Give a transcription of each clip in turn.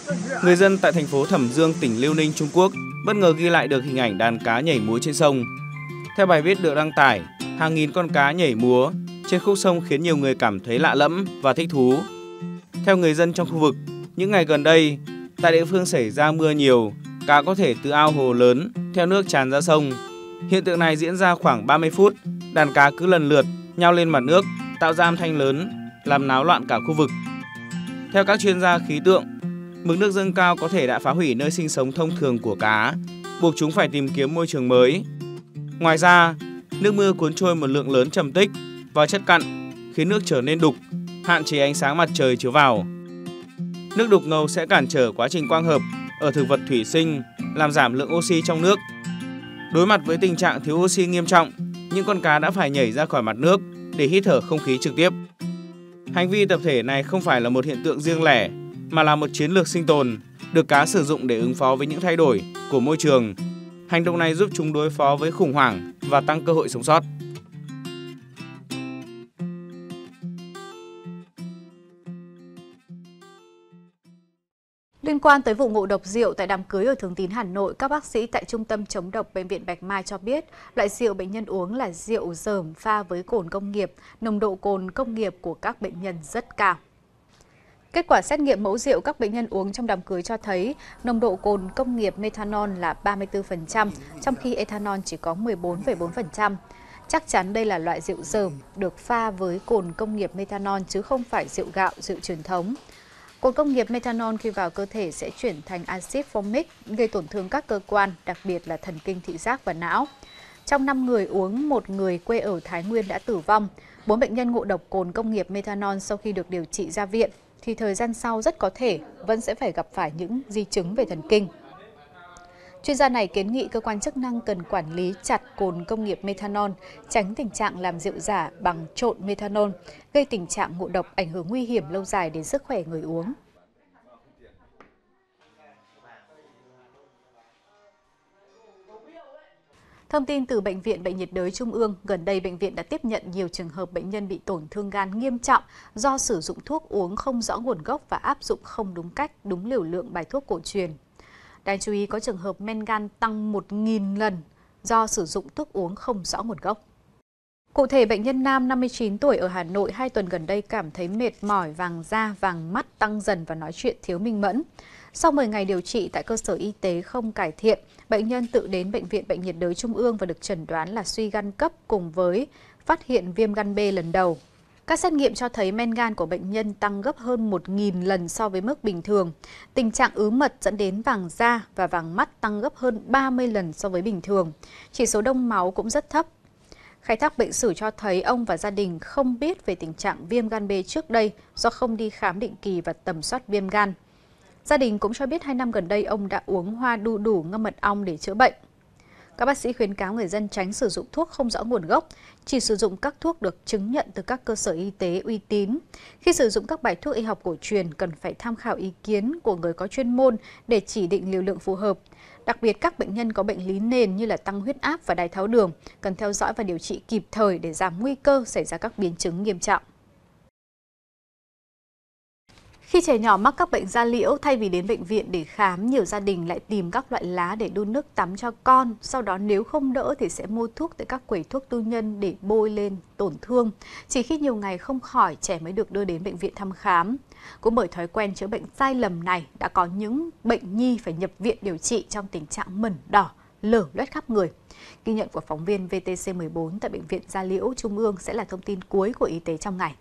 Người dân tại thành phố Thẩm Dương, tỉnh Liêu Ninh, Trung Quốc bất ngờ ghi lại được hình ảnh đàn cá nhảy múa trên sông. Theo bài viết được đăng tải, hàng nghìn con cá nhảy múa trên khúc sông khiến nhiều người cảm thấy lạ lẫm và thích thú. Theo người dân trong khu vực, những ngày gần đây, tại địa phương xảy ra mưa nhiều, cá có thể từ ao hồ lớn theo nước tràn ra sông. Hiện tượng này diễn ra khoảng 30 phút, đàn cá cứ lần lượt nhao lên mặt nước, tạo ra âm thanh lớn, làm náo loạn cả khu vực. Theo các chuyên gia khí tượng, mực nước dâng cao có thể đã phá hủy nơi sinh sống thông thường của cá, buộc chúng phải tìm kiếm môi trường mới. Ngoài ra, nước mưa cuốn trôi một lượng lớn trầm tích và chất cặn, khiến nước trở nên đục, hạn chế ánh sáng mặt trời chiếu vào. Nước đục ngầu sẽ cản trở quá trình quang hợp ở thực vật thủy sinh, làm giảm lượng oxy trong nước. Đối mặt với tình trạng thiếu oxy nghiêm trọng, những con cá đã phải nhảy ra khỏi mặt nước để hít thở không khí trực tiếp. Hành vi tập thể này không phải là một hiện tượng riêng lẻ, mà là một chiến lược sinh tồn được cá sử dụng để ứng phó với những thay đổi của môi trường. Hành động này giúp chúng đối phó với khủng hoảng và tăng cơ hội sống sót. Liên quan tới vụ ngộ độc rượu tại đám cưới ở Thường Tín, Hà Nội, các bác sĩ tại Trung tâm chống độc Bệnh viện Bạch Mai cho biết loại rượu bệnh nhân uống là rượu dởm pha với cồn công nghiệp, nồng độ cồn công nghiệp của các bệnh nhân rất cao. Kết quả xét nghiệm mẫu rượu các bệnh nhân uống trong đám cưới cho thấy nồng độ cồn công nghiệp methanol là 34%, trong khi ethanol chỉ có 14,4%. Chắc chắn đây là loại rượu dởm được pha với cồn công nghiệp methanol chứ không phải rượu gạo, rượu truyền thống. Cồn công nghiệp methanol khi vào cơ thể sẽ chuyển thành axit formic, gây tổn thương các cơ quan, đặc biệt là thần kinh thị giác và não. Trong 5 người uống, 1 người quê ở Thái Nguyên đã tử vong. 4 bệnh nhân ngộ độc cồn công nghiệp methanol sau khi được điều trị ra viện, thì thời gian sau rất có thể vẫn sẽ phải gặp phải những di chứng về thần kinh. Chuyên gia này kiến nghị cơ quan chức năng cần quản lý chặt cồn công nghiệp methanol, tránh tình trạng làm rượu giả bằng trộn methanol, gây tình trạng ngộ độc ảnh hưởng nguy hiểm lâu dài đến sức khỏe người uống. Thông tin từ Bệnh viện Bệnh nhiệt đới Trung ương, gần đây bệnh viện đã tiếp nhận nhiều trường hợp bệnh nhân bị tổn thương gan nghiêm trọng do sử dụng thuốc uống không rõ nguồn gốc và áp dụng không đúng cách, đúng liều lượng bài thuốc cổ truyền. Đáng chú ý có trường hợp men gan tăng 1.000 lần do sử dụng thuốc uống không rõ nguồn gốc. Cụ thể, bệnh nhân nam 59 tuổi ở Hà Nội 2 tuần gần đây cảm thấy mệt mỏi, vàng da, vàng mắt tăng dần và nói chuyện thiếu minh mẫn. Sau 10 ngày điều trị tại cơ sở y tế không cải thiện, bệnh nhân tự đến Bệnh viện Bệnh nhiệt đới Trung ương và được chẩn đoán là suy gan cấp cùng với phát hiện viêm gan B lần đầu. Các xét nghiệm cho thấy men gan của bệnh nhân tăng gấp hơn 1.000 lần so với mức bình thường. Tình trạng ứ mật dẫn đến vàng da và vàng mắt tăng gấp hơn 30 lần so với bình thường. Chỉ số đông máu cũng rất thấp. Khai thác bệnh sử cho thấy ông và gia đình không biết về tình trạng viêm gan B trước đây do không đi khám định kỳ và tầm soát viêm gan. Gia đình cũng cho biết 2 năm gần đây ông đã uống hoa đu đủ ngâm mật ong để chữa bệnh. Các bác sĩ khuyến cáo người dân tránh sử dụng thuốc không rõ nguồn gốc, chỉ sử dụng các thuốc được chứng nhận từ các cơ sở y tế uy tín. Khi sử dụng các bài thuốc y học cổ truyền cần phải tham khảo ý kiến của người có chuyên môn để chỉ định liều lượng phù hợp. Đặc biệt các bệnh nhân có bệnh lý nền như là tăng huyết áp và đái tháo đường cần theo dõi và điều trị kịp thời để giảm nguy cơ xảy ra các biến chứng nghiêm trọng. Khi trẻ nhỏ mắc các bệnh da liễu, thay vì đến bệnh viện để khám, nhiều gia đình lại tìm các loại lá để đun nước tắm cho con. Sau đó nếu không đỡ thì sẽ mua thuốc tại các quầy thuốc tư nhân để bôi lên tổn thương. Chỉ khi nhiều ngày không khỏi, trẻ mới được đưa đến bệnh viện thăm khám. Cũng bởi thói quen chữa bệnh sai lầm này, đã có những bệnh nhi phải nhập viện điều trị trong tình trạng mẩn đỏ, lở loét khắp người. Ghi nhận của phóng viên VTC14 tại Bệnh viện Da Liễu Trung ương sẽ là thông tin cuối của Y tế trong ngày.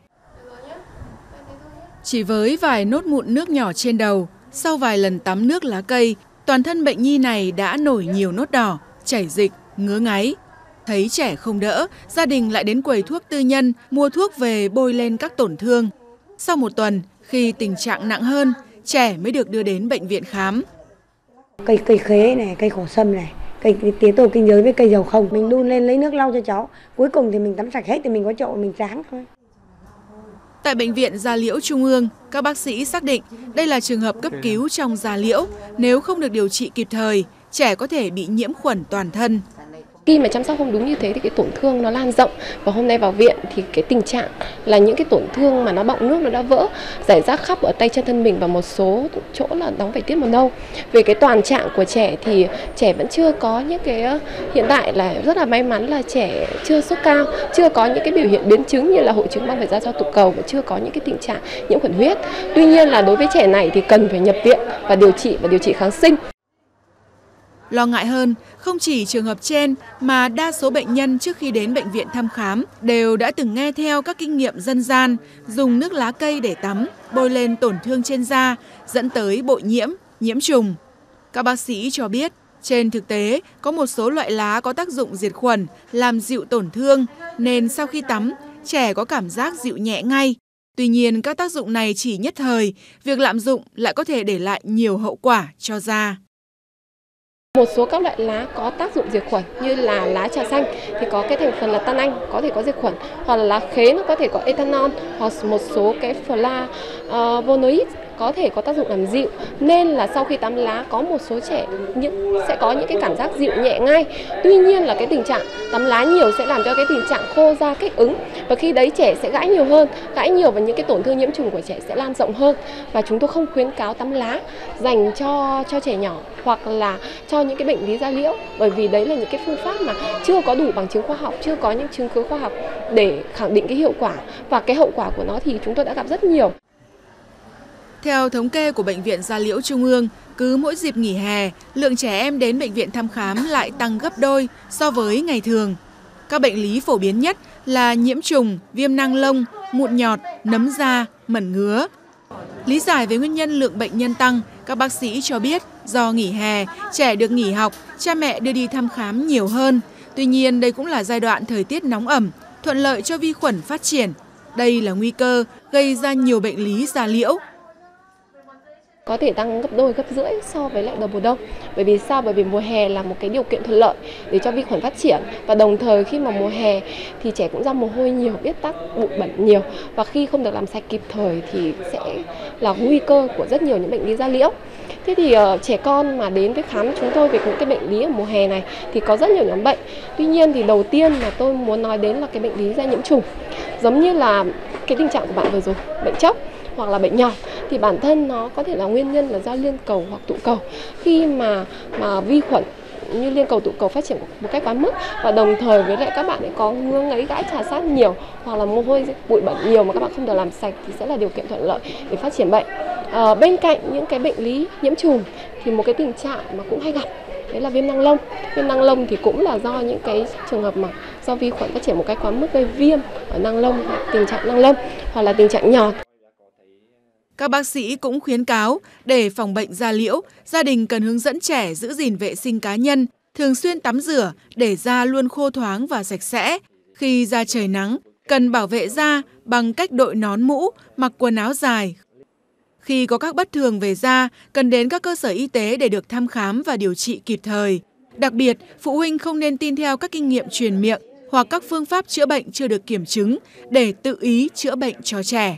Chỉ với vài nốt mụn nước nhỏ trên đầu, sau vài lần tắm nước lá cây, toàn thân bệnh nhi này đã nổi nhiều nốt đỏ, chảy dịch, ngứa ngáy. Thấy trẻ không đỡ, gia đình lại đến quầy thuốc tư nhân mua thuốc về bôi lên các tổn thương. Sau 1 tuần, khi tình trạng nặng hơn, trẻ mới được đưa đến bệnh viện khám. Cây khế này, cây khổ sâm này, cây tía tô kinh giới với cây dầu không. Mình đun lên lấy nước lau cho cháu. Cuối cùng thì mình tắm sạch hết thì mình có chậu mình tráng thôi. Tại Bệnh viện Da Liễu Trung ương, các bác sĩ xác định đây là trường hợp cấp cứu trong da liễu. Nếu không được điều trị kịp thời, trẻ có thể bị nhiễm khuẩn toàn thân. Khi mà chăm sóc không đúng như thế thì cái tổn thương nó lan rộng, và hôm nay vào viện thì cái tình trạng là những cái tổn thương mà nó bọng nước nó đã vỡ, rải rác khắp ở tay chân thân mình và một số chỗ là đóng phải tiết mồ nâu. Về cái toàn trạng của trẻ thì trẻ vẫn chưa có những cái, hiện tại là rất là may mắn là trẻ chưa sốt cao, chưa có những cái biểu hiện biến chứng như là hội chứng bong vảy da do tụ cầu và chưa có những cái tình trạng nhiễm khuẩn huyết. Tuy nhiên là đối với trẻ này thì cần phải nhập viện và điều trị kháng sinh. Lo ngại hơn, không chỉ trường hợp trên mà đa số bệnh nhân trước khi đến bệnh viện thăm khám đều đã từng nghe theo các kinh nghiệm dân gian, dùng nước lá cây để tắm, bôi lên tổn thương trên da, dẫn tới bội nhiễm, nhiễm trùng. Các bác sĩ cho biết, trên thực tế có một số loại lá có tác dụng diệt khuẩn, làm dịu tổn thương, nên sau khi tắm, trẻ có cảm giác dịu nhẹ ngay. Tuy nhiên, các tác dụng này chỉ nhất thời, việc lạm dụng lại có thể để lại nhiều hậu quả cho da. Một số các loại lá có tác dụng diệt khuẩn như là lá trà xanh thì có cái thành phần là tan anh, có thể có diệt khuẩn, hoặc là lá khế nó có thể có ethanol, hoặc một số cái flavonoid có thể có tác dụng làm dịu, nên là sau khi tắm lá có một số trẻ sẽ có những cái cảm giác dịu nhẹ ngay. Tuy nhiên là cái tình trạng tắm lá nhiều sẽ làm cho cái tình trạng khô da kích ứng, và khi đấy trẻ sẽ gãi nhiều hơn, gãi nhiều và những cái tổn thương nhiễm trùng của trẻ sẽ lan rộng hơn. Và chúng tôi không khuyến cáo tắm lá dành cho trẻ nhỏ hoặc là cho những cái bệnh lý da liễu, bởi vì đấy là những cái phương pháp mà chưa có đủ bằng chứng khoa học, chưa có những chứng cứ khoa học để khẳng định cái hiệu quả, và cái hậu quả của nó thì chúng tôi đã gặp rất nhiều. Theo thống kê của Bệnh viện Da Liễu Trung ương, cứ mỗi dịp nghỉ hè, lượng trẻ em đến bệnh viện thăm khám lại tăng gấp đôi so với ngày thường. Các bệnh lý phổ biến nhất là nhiễm trùng, viêm nang lông, mụn nhọt, nấm da, mẩn ngứa. Lý giải về nguyên nhân lượng bệnh nhân tăng, các bác sĩ cho biết do nghỉ hè, trẻ được nghỉ học, cha mẹ đưa đi thăm khám nhiều hơn. Tuy nhiên, đây cũng là giai đoạn thời tiết nóng ẩm, thuận lợi cho vi khuẩn phát triển. Đây là nguy cơ gây ra nhiều bệnh lý da liễu. Có thể tăng gấp đôi, gấp rưỡi so với lại đầu mùa đông. Bởi vì sao? Bởi vì mùa hè là một cái điều kiện thuận lợi để cho vi khuẩn phát triển, và đồng thời khi mà mùa hè thì trẻ cũng ra mồ hôi nhiều, biết tắc, bụi bẩn nhiều, và khi không được làm sạch kịp thời thì sẽ là nguy cơ của rất nhiều những bệnh lý da liễu. Thế thì trẻ con mà đến với khám chúng tôi về những cái bệnh lý ở mùa hè này thì có rất nhiều nhóm bệnh. Tuy nhiên thì đầu tiên mà tôi muốn nói đến là cái bệnh lý da nhiễm trùng. Giống như là cái tình trạng của bạn vừa rồi, bệnh chốc hoặc là bệnh nhọt, thì bản thân nó có thể là nguyên nhân là do liên cầu hoặc tụ cầu. Khi mà vi khuẩn như liên cầu tụ cầu phát triển một cách quá mức, và đồng thời với lại các bạn ấy có ngứa ngáy, gãi chà sát nhiều, hoặc là mồ hôi bụi bẩn nhiều mà các bạn không được làm sạch thì sẽ là điều kiện thuận lợi để phát triển bệnh. Bên cạnh những cái bệnh lý nhiễm trùng thì một cái tình trạng mà cũng hay gặp đấy là viêm nang lông. Viêm nang lông thì cũng là do những cái trường hợp mà do vi khuẩn phát triển một cách quá mức gây viêm ở nang lông, tình trạng nang lông, hoặc là tình trạng nhọt. Các bác sĩ cũng khuyến cáo để phòng bệnh da liễu, gia đình cần hướng dẫn trẻ giữ gìn vệ sinh cá nhân, thường xuyên tắm rửa để da luôn khô thoáng và sạch sẽ. Khi ra trời nắng, cần bảo vệ da bằng cách đội nón mũ, mặc quần áo dài. Khi có các bất thường về da, cần đến các cơ sở y tế để được thăm khám và điều trị kịp thời. Đặc biệt, phụ huynh không nên tin theo các kinh nghiệm truyền miệng hoặc các phương pháp chữa bệnh chưa được kiểm chứng để tự ý chữa bệnh cho trẻ.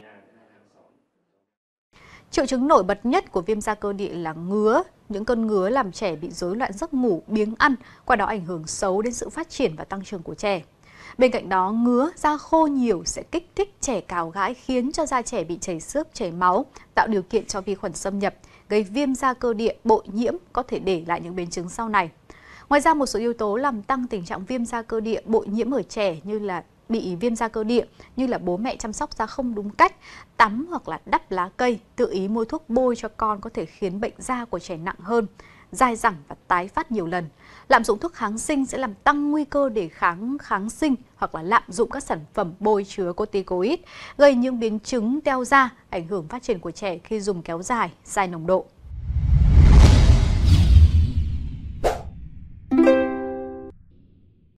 Triệu chứng nổi bật nhất của viêm da cơ địa là ngứa. Những cơn ngứa làm trẻ bị rối loạn giấc ngủ, biếng ăn, qua đó ảnh hưởng xấu đến sự phát triển và tăng trưởng của trẻ. Bên cạnh đó, ngứa, da khô nhiều sẽ kích thích trẻ cào gãi, khiến cho da trẻ bị chảy xước, chảy máu, tạo điều kiện cho vi khuẩn xâm nhập, gây viêm da cơ địa, bội nhiễm, có thể để lại những biến chứng sau này. Ngoài ra, một số yếu tố làm tăng tình trạng viêm da cơ địa, bội nhiễm ở trẻ như là bị viêm da cơ địa, như là bố mẹ chăm sóc da không đúng cách, tắm hoặc là đắp lá cây, tự ý mua thuốc bôi cho con có thể khiến bệnh da của trẻ nặng hơn, dai dẳng và tái phát nhiều lần. Lạm dụng thuốc kháng sinh sẽ làm tăng nguy cơ để kháng sinh, hoặc là lạm dụng các sản phẩm bôi chứa corticoid, gây những biến chứng teo da, ảnh hưởng phát triển của trẻ khi dùng kéo dài, sai nồng độ.